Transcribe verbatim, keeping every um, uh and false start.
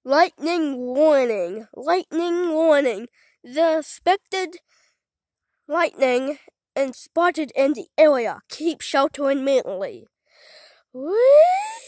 Lightning warning. Lightning warning. The expected lightning and spotted in the area. Keep shelter immediately. Whee!